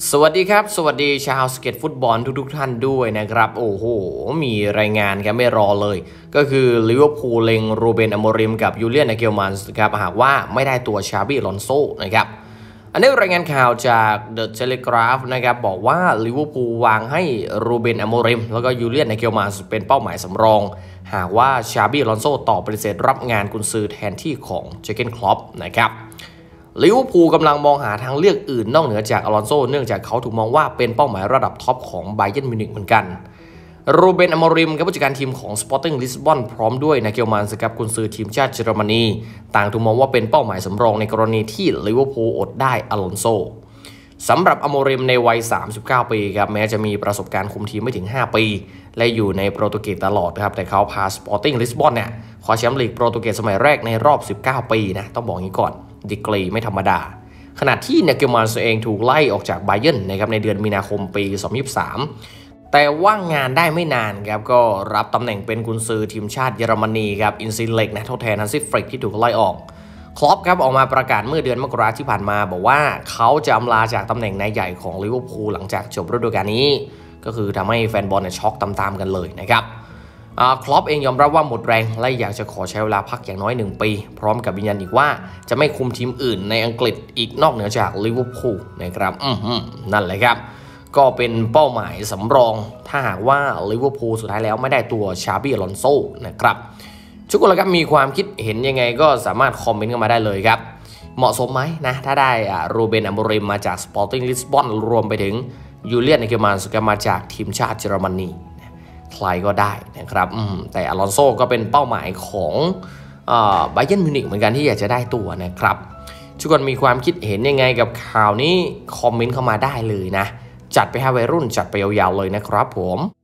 สวัสดีครับสวัสดีชาวสเก็ตฟุตบอลทุกท่านด้วยนะครับโอ้โหมีรายงานกันไม่รอเลยก็คือลิเวอร์พูลเล็งรูเบนอโมริมกับยูเลียน นาเกลมันส์ครับหากว่าไม่ได้ตัวชาบี้ อลอนโซนะครับอันนี้รายงานข่าวจากเดอะเทเลกราฟนะครับบอกว่าลิเวอร์พูลวางให้รูเบนอโมริมแล้วก็ยูเลียน นาเกลมันส์เป็นเป้าหมายสำรองหากว่าชาบี้ อลอนโซตอบปฏิเสธรับงานกุนซือแทนที่ของเจอร์เกน คล็อปนะครับลิเวอร์พูลกำลังมองหาทางเลือกอื่นนอกเหนือจากอลอนโซเนื่องจากเขาถูกมองว่าเป็นเป้าหมายระดับท็อปของไบเยิร์นมิวนิกเหมือนกันรูเบน อโมริมกับผู้จัดการทีมของสปอร์ติ้งลิสบอนพร้อมด้วยนาเกลมันส์กับกุนซือทีมชาติเยอรมนีต่างถูกมองว่าเป็นเป้าหมายสำรองในกรณีที่ลิเวอร์พูลอดได้อลอนโซสำหรับอโมริมในวัย39 ปีครับแม้จะมีประสบการณ์คุมทีมไม่ถึง5 ปีและอยู่ในโปรตุเกสตลอดครับแต่เขาพาสปอร์ติ้งลิสบอนเนี่ยคว้าแชมป์ลีกโปรตุเกสสมัยแรกในรอบ19 ปีนะต้องบอกงี้ก่อนดีกรีไม่ธรรมดาขณะที่นาเกลมันส์เองถูกไล่ออกจากไบเยิร์นนะครับในเดือนมีนาคมปี2023แต่ว่างงานได้ไม่นานครับก็รับตำแหน่งเป็นกุนซือทีมชาติเยอรมนีครับอินซิเล็กนะทดแทนฮันซิฟริกที่ถูกไล่ออกคล็อปครับออกมาประกาศเมื่อเดือนมกราคมที่ผ่านมาบอกว่าเขาจะอำลาจากตำแหน่งนายใหญ่ของลิเวอร์พูลหลังจากจบฤดูกาลนี้ก็คือทำให้แฟนบอลช็อกตามๆกันเลยนะครับคล็อปเองยอมรับว่าหมดแรงและอยากจะขอใช้เวลาพักอย่างน้อย1 ปีพร้อมกับยืนยันอีกว่าจะไม่คุมทีมอื่นในอังกฤษอีกนอกเหนือจากลิเวอร์พูลนะครับนั่นแหละครับก็เป็นเป้าหมายสำรองถ้าหากว่าลิเวอร์พูลสุดท้ายแล้วไม่ได้ตัวชาบี้ อลอนโซนะครับทุกคนละครับมีความคิดเห็นยังไงก็สามารถคอมเมนต์กันมาได้เลยครับเหมาะสมไหมนะถ้าได้รูเบน อโมริมมาจากสปอร์ติ้งลิสบอนรวมไปถึงยูเลียน นาเกลมันส์มาจากทีมชาติเยอรมนีใครก็ได้นะครับแต่อลอนโซก็เป็นเป้าหมายของไบเยิร์นมิวนิกเหมือนกันที่อยากจะได้ตัวนะครับทุกคนมีความคิดเห็นยังไงกับข่าวนี้คอมเมนต์เข้ามาได้เลยนะจัดไปให้วัยรุ่นจัดไปยาวๆเลยนะครับผม